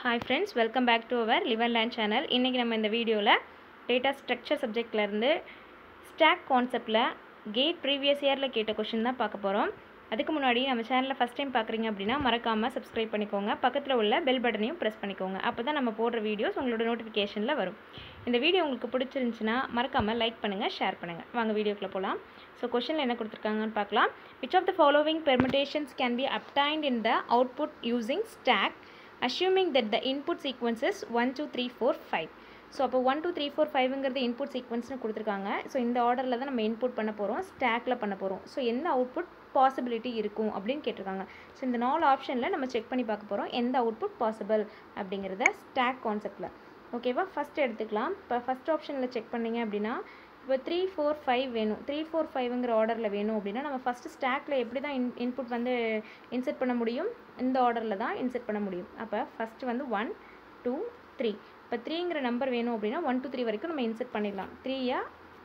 Hi friends, welcome back to our Live and Learn channel. இன்னைக்கு நம்ம இந்த வீடியோல data structure subjectல இருந்து stack conceptல gate previous yearல கேட்ட क्वेश्चन தான் பார்க்க போறோம். அதுக்கு முன்னாடி நம்ம சேனலை ஃபர்ஸ்ட் டைம் பார்க்குறீங்க அப்படின்னா மறக்காம subscribe பண்ணிக்கோங்க. பக்கத்துல உள்ள bell பட்டனையும் press பண்ணிக்கோங்க. அப்பதான் நம்ம போடுற வீடியோஸ் உங்களோட நோட்டிஃபிகேஷன்ல வரும். இந்த வீடியோ உங்களுக்கு பிடிச்சிருந்துச்சுனா மறக்காம லைக் பண்ணுங்க, ஷேர் பண்ணுங்க. வாங்க வீடியோக்குள்ள போலாம். So questionல என்ன கொடுத்திருக்காங்கன்னு பார்க்கலாம். Which of the following permutations can be obtained in the output using stack assuming that the input sequence is 1 2 3 4 5. So அப்போ 1 2 3 4 5ங்கிறது இன்புட் சீக்வன்ஸ்னு கொடுத்துருக்காங்க. ஸோ இந்த ஆர்டரில் தான் நம்ம இன்புட் பண்ண போகிறோம், ஸ்டாக்கில் பண்ண போகிறோம். ஸோ எந்த அவுட்புட் பாசிபிலிட்டி இருக்கும் அப்படின்னு கேட்டிருக்காங்க. ஸோ இந்த 4 ஆப்ஷனில் நம்ம செக் பண்ணி பார்க்க போகிறோம் எந்த அவுட்புட் பாசிபிள் அப்படிங்கிறத ஸ்டாக் கான்செப்டில். ஓகேவா, ஃபஸ்ட் எடுத்துக்கலாம். இப்போ ஃபஸ்ட் ஆப்ஷனில் செக் பண்ணிங்க அப்படின்னா இப்போ 3 4 5 வேணும், 3 4 5ங்கிற ஆர்டரில் வேணும் அப்படின்னா நம்ம ஃபஸ்ட்டு ஸ்டாக்கில் எப்படி தான் இன்புட் வந்து இன்செர்ட் பண்ண முடியும், இந்த ஆர்டரில் தான் இன்செர்ட் பண்ண முடியும். அப்போ ஃபஸ்ட்டு வந்து 1 2 3. இப்போ 3ங்கிற நம்பர் வேணும் அப்படின்னா 1 2 3 வரைக்கும் நம்ம இன்செர்ட் பண்ணிடலாம். 3யா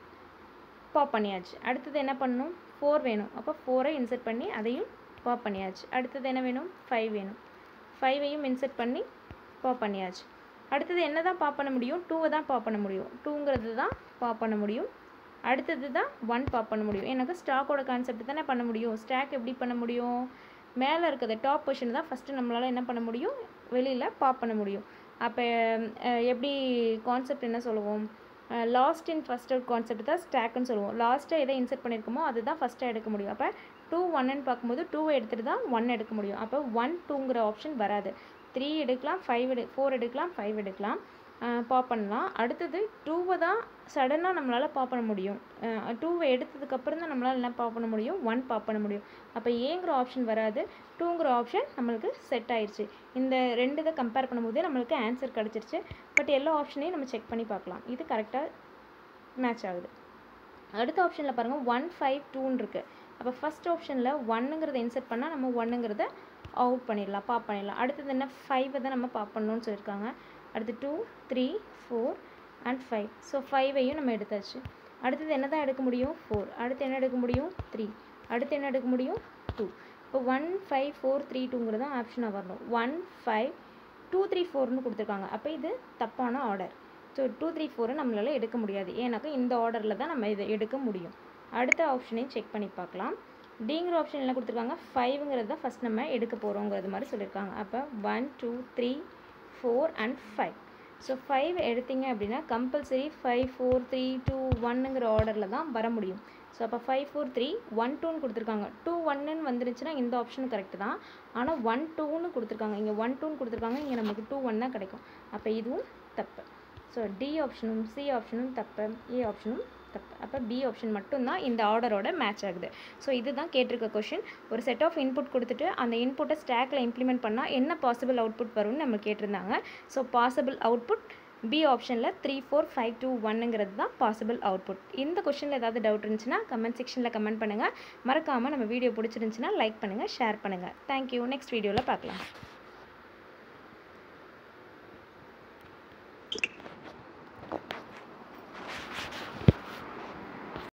பாப் பண்ணியாச்சு. அடுத்தது என்ன பண்ணணும், 4 வேணும். அப்போ 4ஐ இன்செர்ட் பண்ணி அதையும் பாப் பண்ணியாச்சு. அடுத்தது என்ன வேணும், 5 வேணும். 5ஐயும் இன்செர்ட் பண்ணி பாப் பண்ணியாச்சு. அடுத்தது என்ன தான் பாப் பண்ண முடியும், 2வை தான் பாப் பண்ண முடியும். 2ங்கிறது தான் பாப் பண்ண முடியும். அடுத்தது தான் 1 பாப் பண்ண முடியும். எனக்கு ஸ்டாக்கோட கான்செப்ட் தானே பண்ண முடியும். ஸ்டாக் எப்படி பண்ண முடியும், மேலே இருக்கிறது டாப் பொசிஷன் தான் ஃபஸ்ட்டு நம்மளால் என்ன பண்ண முடியும், வெளியில் பாப் பண்ண முடியும். அப்போ எப்படி கான்செப்ட் என்ன சொல்லுவோம், last in first out concept தான் ஸ்டாக்குன்னு சொல்லுவோம். லாஸ்ட்டாக எதை இன்செர்ட் பண்ணியிருக்கோமோ அதுதான் ஃபஸ்ட்டாக எடுக்க முடியும். அப்போ 2 1ன்னு பார்க்கும்போது 2வை எடுத்துகிட்டு தான் 1 எடுக்க முடியும். அப்போ 1 2ங்கிற ஆப்ஷன் வராது. 3 எடுக்கலாம், 4 எடுக்கலாம், 5 எடுக்கலாம், பாப் பண்ணலாம். அடுத்தது 2வை தான் சடனாக நம்மளால் பாப் பண்ண முடியும். 2வை எடுத்ததுக்கப்புறம் தான் நம்மளால் என்ன பாப் பண்ண முடியும், 1 பாப் பண்ண முடியும். அப்போ ஏங்கிற ஆப்ஷன் வராது, 2ங்கிற ஆப்ஷன் நம்மளுக்கு செட் ஆயிடுச்சு. இந்த ரெண்டு இதை கம்பேர் பண்ணும்போதே நம்மளுக்கு ஆன்சர் கிடச்சிருச்சு. பட் எல்லா ஆப்ஷனையும் நம்ம செக் பண்ணி பார்க்கலாம், இது கரெக்டாக மேட்ச் ஆகுது. அடுத்த ஆப்ஷனில் பாருங்கள் 1 5 2ன்னு இருக்குது. அப்போ ஃபஸ்ட் ஆப்ஷனில் 1ங்கிறத இன்செர்ட் பண்ணால் நம்ம 1ங்கிறத அவுட் பண்ணிடலாம், பாப் பண்ணிடலாம். அடுத்தது என்ன, 5வை தான் நம்ம பாப் பண்ணணும்னு சொல்லியிருக்காங்க. அடுத்து 2 3 4 அண்ட் 5. ஸோ 5ஐயும் நம்ம எடுத்தாச்சு. அடுத்தது என்ன தான் எடுக்க முடியும், 4. அடுத்து என்ன எடுக்க முடியும், 3. அடுத்து என்ன எடுக்க முடியும், 2. இப்போ 1 5 4 3 2ங்கிறது தான் ஆப்ஷனாக வரணும். 1 5 2 3 4ன்னு கொடுத்துருக்காங்க. அப்போ இது தப்பான ஆர்டர். ஸோ 2 3 4 நம்மளால் எடுக்க முடியாது, ஏன்னாக்கா இந்த ஆர்டரில் தான் நம்ம இதை எடுக்க முடியும். அடுத்த ஆப்ஷனையும் செக் பண்ணி பார்க்கலாம். டிங்கிற ஆப்ஷன் என்ன கொடுத்துருக்காங்க, 5ங்கிறது தான் ஃபஸ்ட் நம்ம எடுக்க போகிறோங்கிறது மாதிரி சொல்லியிருக்காங்க. அப்போ 1 2 3 4 அண்ட் 5. ஸோ 5 எடுத்தீங்க அப்படின்னா கம்பல்சரி 5 4 3 2 1ங்கிற ஆர்டரில் தான் வர முடியும். ஸோ அப்போ 5 4 3 1 2ன்னு கொடுத்துருக்காங்க. 2 1ன்னு வந்துருச்சுன்னா இந்த ஆப்ஷனும் கரெக்டு தான். ஆனால் 1 2ன்னு கொடுத்துருக்காங்க, இங்கே 1 2ன்னு கொடுத்துருக்காங்க, இங்கே நமக்கு 2 1 தான் கிடைக்கும். அப்போ இதுவும் தப்பு. ஸோ டி ஆப்ஷனும் சி ஆப்ஷனும் தப்பு, ஏ ஆப்ஷனும் தப்பு. அப்போ பி ஆப்ஷன் மட்டும்தான் இந்த ஆர்டரோட மேட்ச் ஆகுது. ஸோ இதுதான் கேட்டிருக்க கொஷின். ஒரு செட் ஆஃப் இன்புட் கொடுத்துட்டு அந்த இன்புட்டை ஸ்டாக்கில் இம்ப்ளிமெண்ட் பண்ணால் என்ன பாசிபிள் அவுட்புட் வரும்னு நம்ம கேட்டிருந்தாங்க. ஸோ பாசிபிள் அவுட்புட் பி ஆப்ஷனில் 3 4 5 2 1ங்கிறது தான் பாசிபிள் அவுட்புட். இந்த கொஷினில் ஏதாவது டவுட் இருந்துச்சுன்னா கமெண்ட் செக்ஷனில் கமெண்ட் பண்ணுங்கள். மறக்காமல் நம்ம வீடியோ பிடிச்சிருந்துச்சுன்னா லைக் பண்ணுங்கள், ஷேர் பண்ணுங்கள். தேங்க்யூ. நெக்ஸ்ட் வீடியோவில் பார்க்கலாம்.